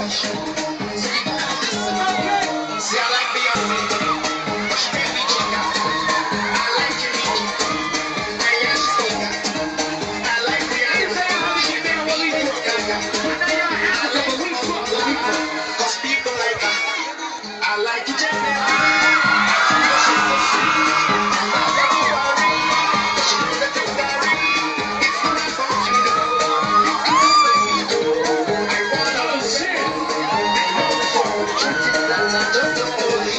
See, I like Beyonce, but she can't be chica. I like Jimmy, and yeah, she's chica. I like Rihanna, she make me go gaga. I like Monica, cause people like her. I like Jennifer, cause she's so sweet. I love everybody, cause she knows that they're sorry. It's not about you, it's about me, though. I wanna listen. I know the truth is that I just don't know.